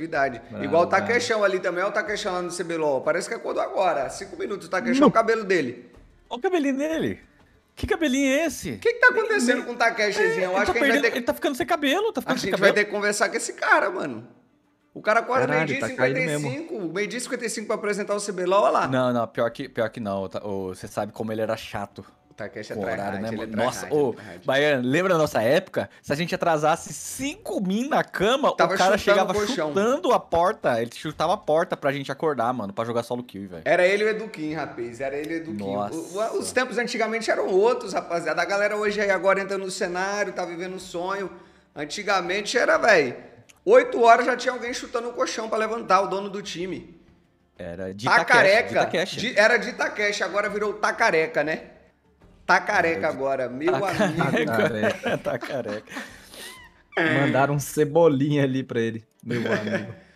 atividade. Bravo, Igual o bravo. Takeshão ali também, olha o Takeshão lá no CBLOL. Parece que acordou agora. 5 minutos o Takeshão, o cabelo dele. Olha o cabelinho dele. Que cabelinho é esse? O que tá acontecendo com o Takeshizinho? Eu acho que a gente vai ter Ele tá ficando sem cabelo, A gente vai ter que conversar com esse cara, mano. O cara acorda Caralho, meio-dia e tá caído 55, meio-dia e 55 pra apresentar o CBLOL, olha lá. Não, pior que não. Você sabe como ele era chato. O Takeshi é Com o horário, tryhard, né, ele é mano? Nossa, tryhard, ô, Baiano, lembra da nossa época? Se a gente atrasasse 5 min na cama, Tava o cara chutando chegava o colchão. chutando a porta. Ele chutava a porta pra gente acordar, mano, pra jogar solo kill, velho. Era ele e o Eduquinho, rapaz. Era ele e o Eduquinho. Nossa. Os tempos antigamente eram outros, rapaziada. A galera hoje aí agora entra no cenário, tá vivendo um sonho. Antigamente era, velho, 8 horas já tinha alguém chutando o colchão pra levantar, o dono do time. Era de Tacareca. Takeshi. Era de Takeshi, agora virou Tacareca, né? Tacareca agora, meu amigo. Tá careca. Mandaram um cebolinha ali pra ele, meu amigo.